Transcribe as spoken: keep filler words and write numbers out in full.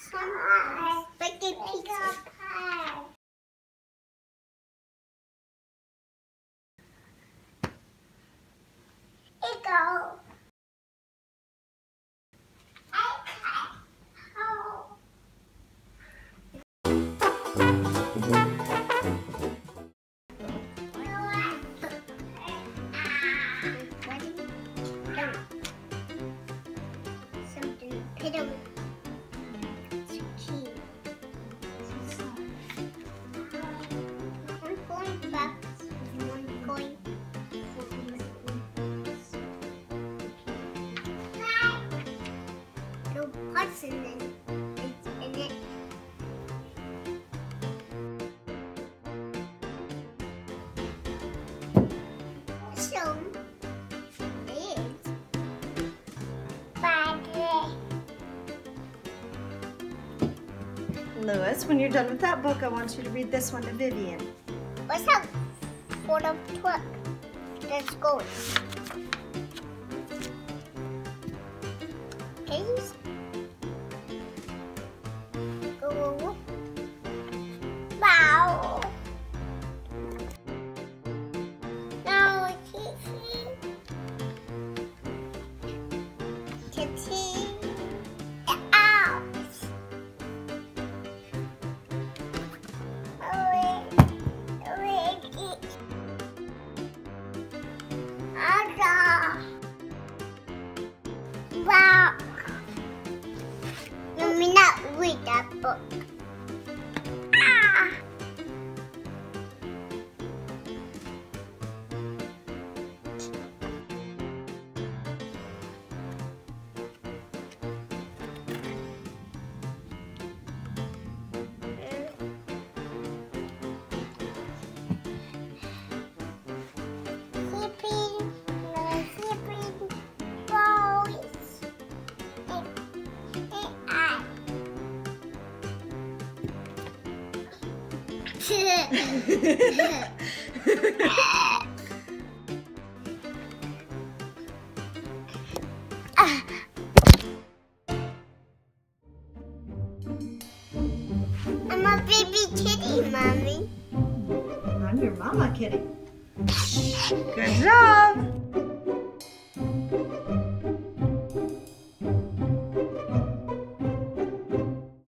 some spaghetti pizza. Here you go. What's in it? It's in it. So it's baggy. Lewis, when you're done with that book, I want you to read this one to Vivian. What's up for the truck that's going? Please. Go. Wow. Now Kitty. Kitty. Out. Wow. Let me not read that book. Ah. I'm a baby kitty, Mommy. I'm your mama, Kitty. Good job.